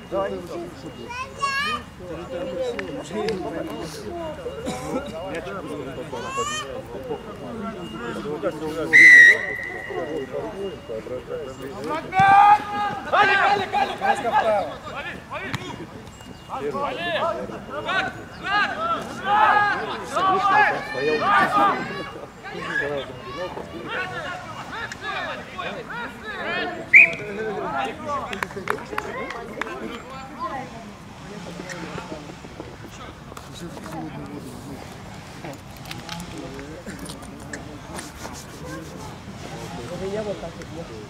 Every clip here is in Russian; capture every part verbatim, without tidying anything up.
Я вот так вот.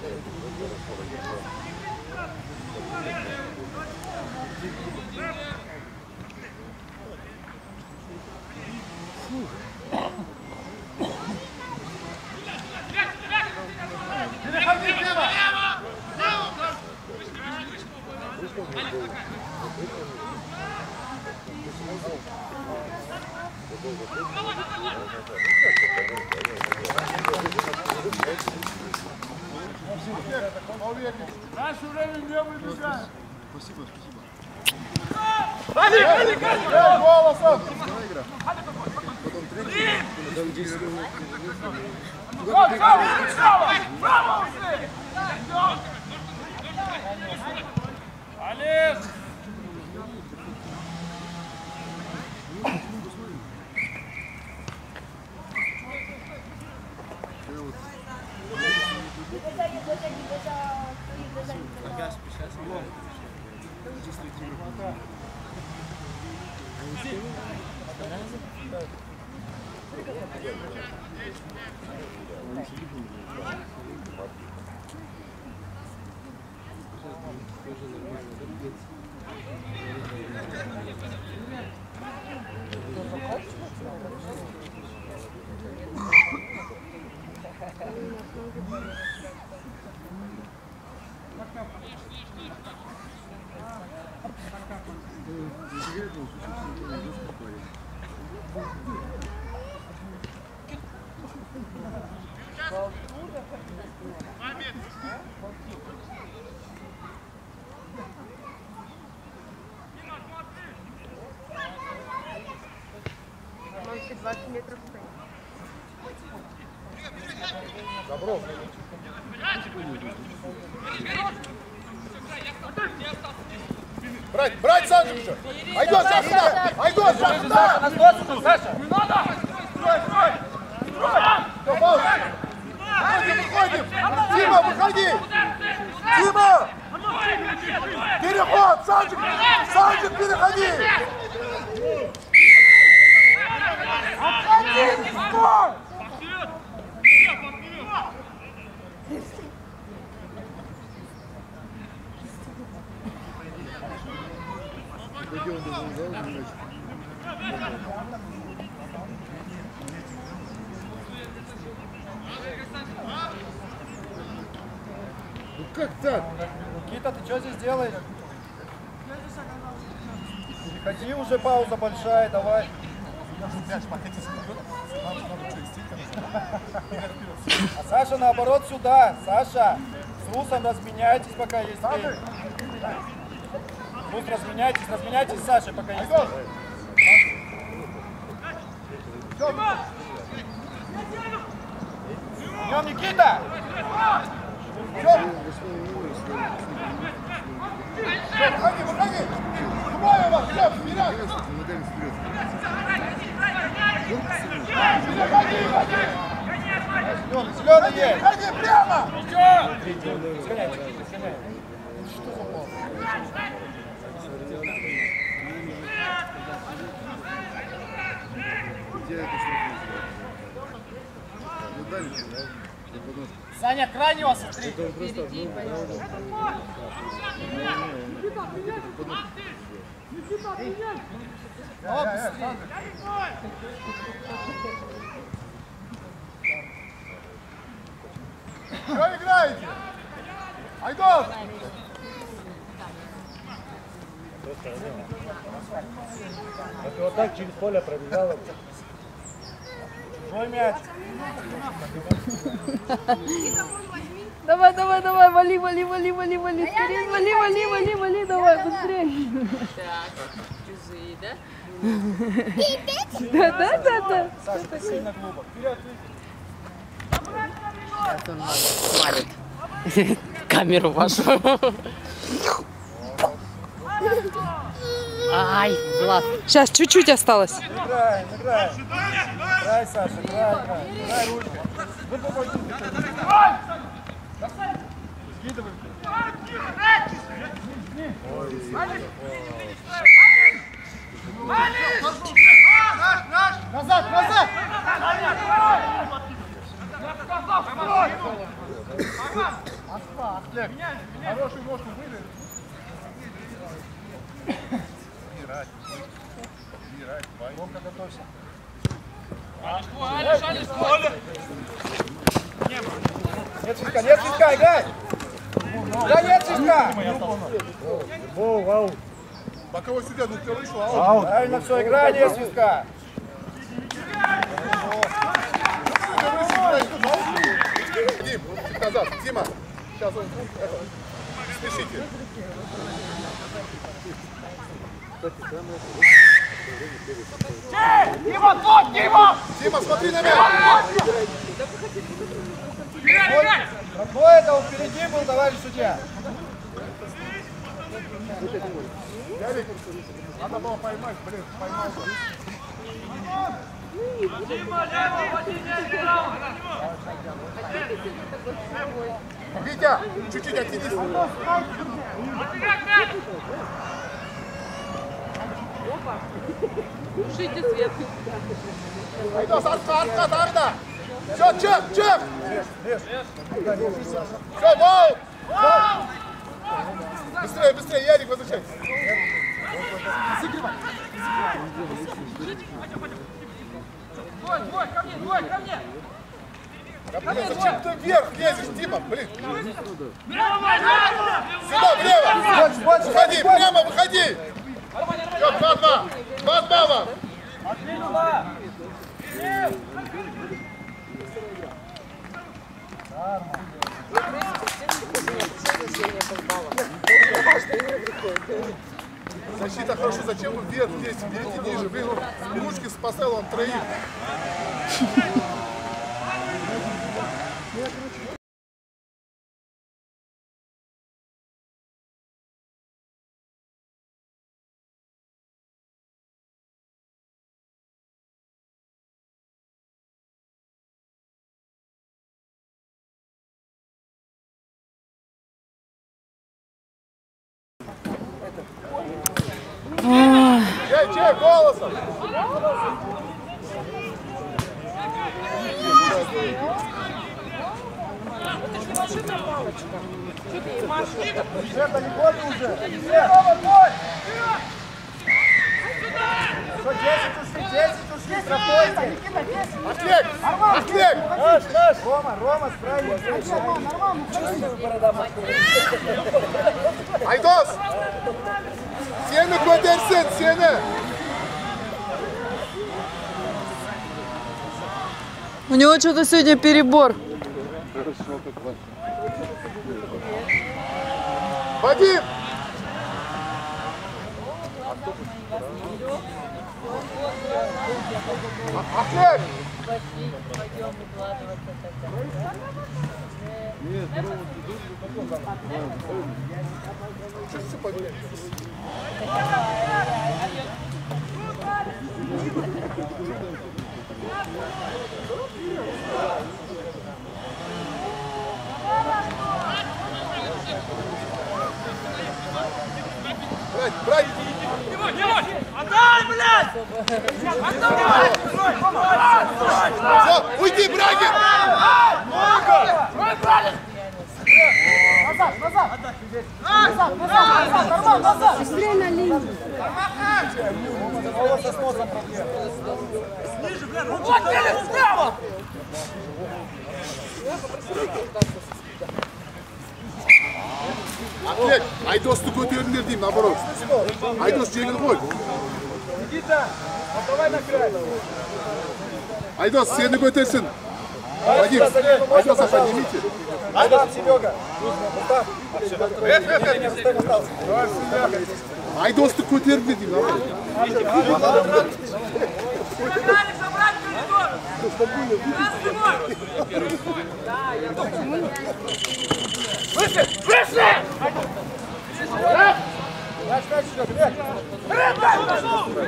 Наше время не выбегаем. Спасибо, спасибо. Ходи, ходи, ходи! Голосом! Потом третий, потом десять минут. Вот, право, право! Право ушли! Олег! двадцать метров стоит. Добро. Брать, брать Саню еще! Айдос, Саша! Айдос, Саша! Саша! Не надо! Строй, строй! Строй! Выходим, выходим! Дима, выходи! Дима! Переход! Санчик! Санчик, переходи! Отходи! Стой! Пойдем до зала, мяч. Ну как так? Никита, ты что здесь делаешь? Переходи уже, пауза большая, давай. А Саша наоборот сюда. Саша, с Русом разменяйтесь, пока есть время. Рус, разменяйтесь, разменяйтесь с Сашей, пока есть время. Идем, Никита! Все, выходи, выходи! Двое вас, все, вперед! Ногами вперед. Выходи, выходи! Зеленый, зеленый есть! Выходи прямо! Сгоняй, сгоняй. Что за пол? Где это что? Ну дальше, да? Саня, крайнего смотри! Впереди пойдем. О, быстрее! Что играете? Айдос! А ты вот так через поле пробежала. Чужой мяч. Давай, давай, давай, вали, вали, вали, вали, вали, скорее, вали, вали, вали, вали, давай, быстрее. Так, чужие, да? Да, да, да, да. Саша, ты сильно глубоко. Вперед, Сейчас он свалит камеру вашу. Ай, глаз. Сейчас, чуть-чуть осталось. играем, играем. Играй, Саша, играй, играй. Играй ручкой. Ну, помоги. Скидывай. Назад, назад! Хорошую ножку выдали. Ломка, готовься. Нет свитка, нет свитка, играй! Да нет свитка! Воу, вау. Боковой судья, ну ты вышел, аут. Аут. Правильно все, играй, нет свитка. Дим, чуть назад. Дима, сейчас он... это, спешите. Дима, тот, Дима! Дима, смотри на меня! Какой это он впереди был, товарищ судья? Ярик, надо было поймать, блин, поймал. Витя, чуть-чуть оттянись. Тушите свет. Айдос, артқа, артқа, тағы да. Все, чеп, чеп. Все, вау. Быстрее, быстрее, Ярик, возвращай. Двой, двой, ко мне, двой, ко мне! Да, блин, зачем ты вверх лезешь, Дима, блин? Сюда, влево. Выходи, прямо выходи. Все, два-два. два-два вам. Защита хорошо, зачем вы вверх лезете, берите ниже, блин, ручки поставил вам троих. Чей, чей, голосом! Все, далеко ты уже. Все, бой! Что, десять ушли, десять ушли, страхуйте. Отвлек! Отвлек! Наш, наш! Рома, Рома, справись. Айдос! Сені көтерсін, сені! У него что-то сегодня перебор. Вадим! Ахмед! Пойдем укладываться тогда. Что поднять? Брать, брать! Отдай, блядь! Отдай! Все, уйди, Брагин! Назад, назад! Назад, назад, назад, нормально, назад! Быстрее на линию. Голос со сносом проблема. Вот, Феликс, справа! Atlet, Aydos'u götürdüler diyeyim, naborot. Aydos жеңіл ғой. Никита, вот давай на край. Айдос, сені көтерсін. Вадим, Вадим, Саша, поднимите. Рустам, Серега. Рустам. Рустам остался. Айдосты көтеріп дедім. Выше! Выше! Мяч, мяч, Серега, мяч.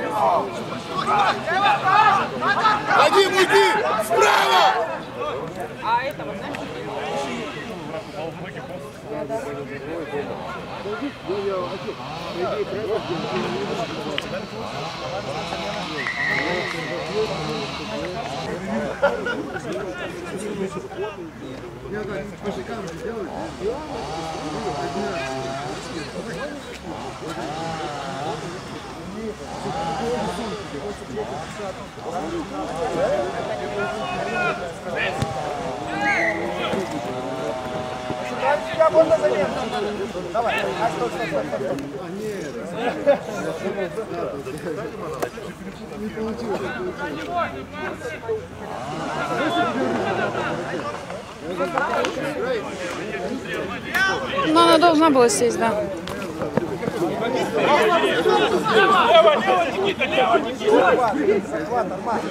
Вадим, уйди! Справа! Тебя можно заменить. Давай. А, стой, стой, стой, стой. Не получилось. Но она должна была сесть, да. Лево, лево, Никита, лево, Никита! Захват, нормально.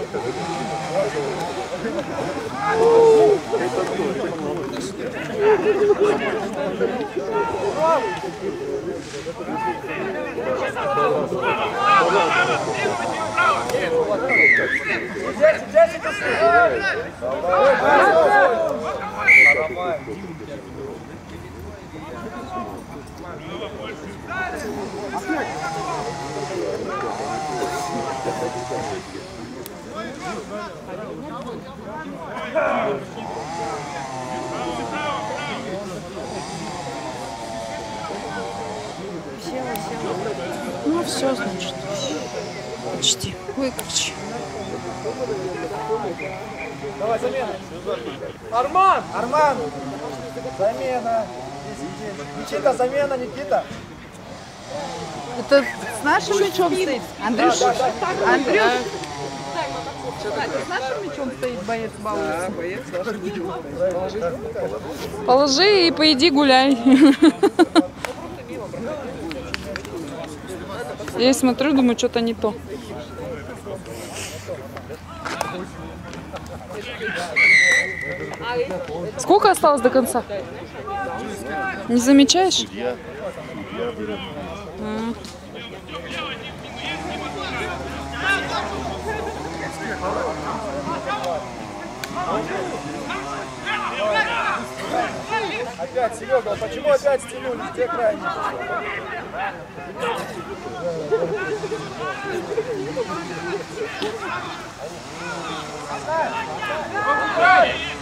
Здесь, здесь это Ну все, значит. Почти. Выключи. Давай, замена. Арман! Арман! Замена. Никита, замена, Никита. Это с нашим мячом стоит? Андрюш, Андрюш, с нашим мячом стоит боец балуется? Положи и поиди гуляй. Я смотрю, думаю, что-то не то. Сколько осталось до конца? Не замечаешь? А. Опять, Серега, почему опять стянули? Где крайне? Эй!